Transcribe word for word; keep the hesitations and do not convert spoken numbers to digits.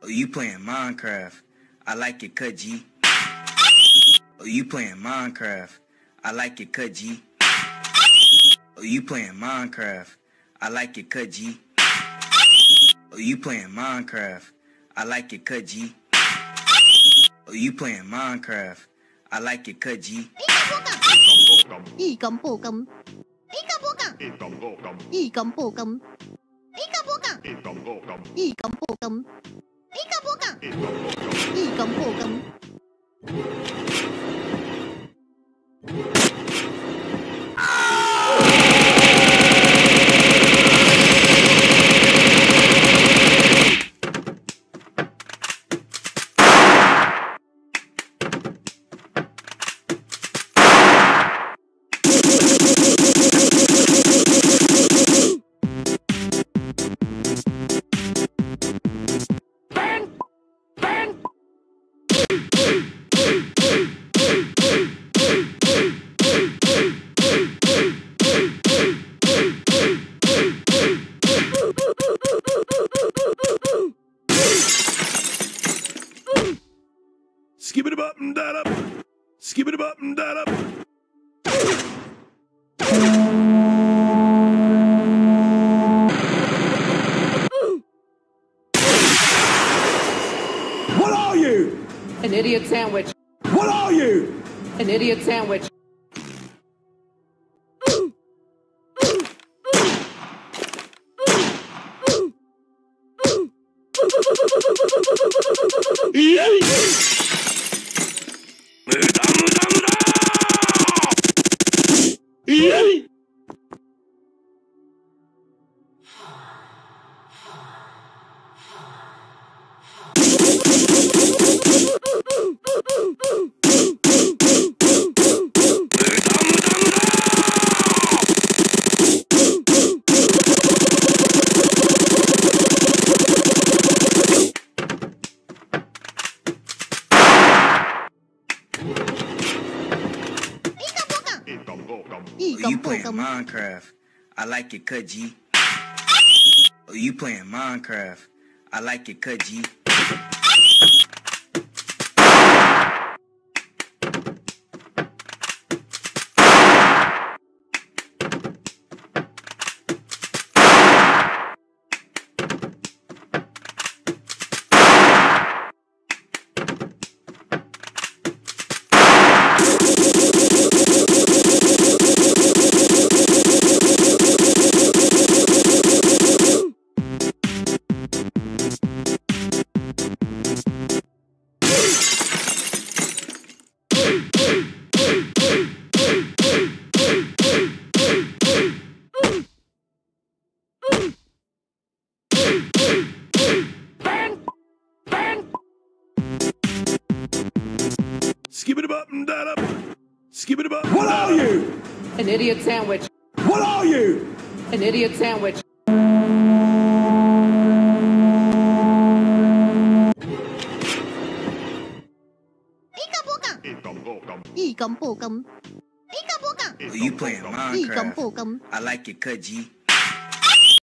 Oh, you playing Minecraft? I like it, cut G. Oh, you playing Minecraft? I like it, cut G. Oh, you playing Minecraft? I like it, cut G. Oh, you playing Minecraft? I like it, cut G. Oh, you playing Minecraft? I like it, cut G. Y cầm bồ cầm. Y cầm bồ cầm. Y cầm bồ cầm. Y cầm bồ cầm. Y cầm bồ cầm. Y cầm bồ cầm. Y cầm bồ cầm. Y cầm bồ cầm. Y cầm bồ cầm. Skip it up and that up. Skip it up and that up. What are you? An idiot sandwich. What are you? An idiot sandwich. Oh, you playing Minecraft? I like it, cut G. Oh, you playing Minecraft? I like it, cut G. Skip it up and that up. Skip it up. What are you? An idiot sandwich. What are you? An idiot sandwich. Y cầm bồ cầm. Y cầm bồ cầm. Oh, you playing Minecraft? I like it, cut G.